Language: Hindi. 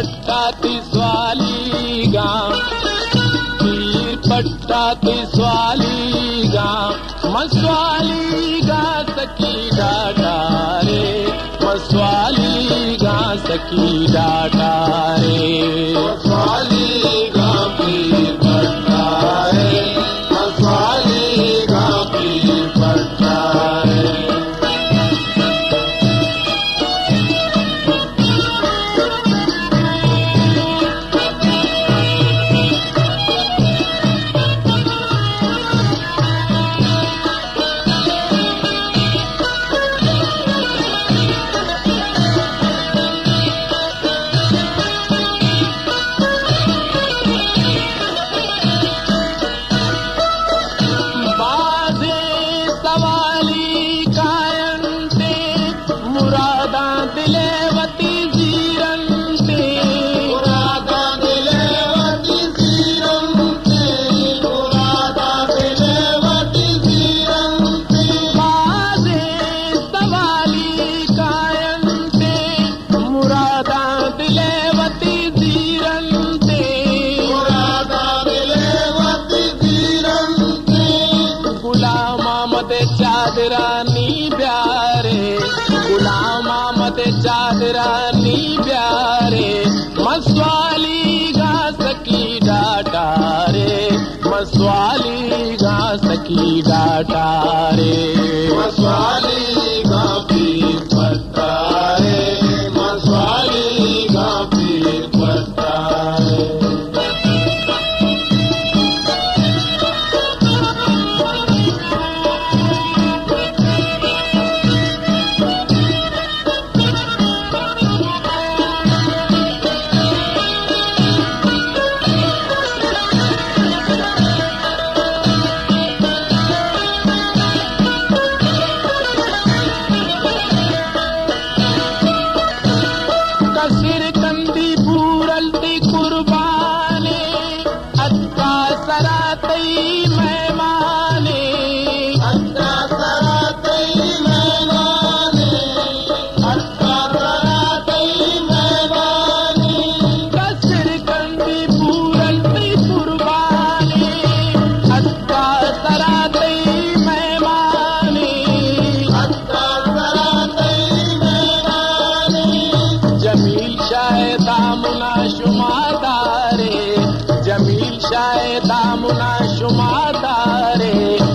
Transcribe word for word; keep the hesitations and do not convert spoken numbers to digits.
पट्टा तिसवाली गांव, पीर पट्टा तिसवाली गांव, मसवाली गांव सकी डाटा रे, मसवाली गांव सकी डाटा रे, मसवाली गांव पीर पट्टा रे, मसवाली गांव पीर पट्टा रे। चादरानी प्यारे, गुलाम अहमद चादरानी प्यारे, मसवाली गांव सकी डाटा रे, मसवाली गांव सकी डाटा रे, मसवाली गांव पीर पट्टा रे, मसवाली गांव पीर पट्टा रे। कसिर कंदी पूरल्ती कुर्बाने, अत्ता सरातई मेहमाने, अत्ता सरातई मेहमाने, अत्ता सरातई मेहमाने। कसिर कंदी पूरल्ती कुर्बाने, अत्ता सरातई मेहमाने, अत्ता सरातई मेहमाने। जमील शाह दामुना शुमादारे, जमील शाह दामुना शुमादारे,